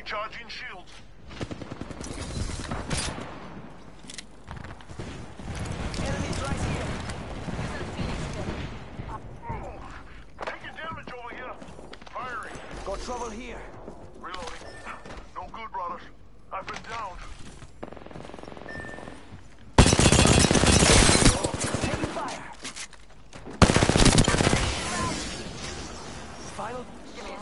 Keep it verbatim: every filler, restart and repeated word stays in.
Recharging shields. Enemies right here. Taking damage over here. Firing. Got trouble here. Reloading. No good, brothers. I've been downed.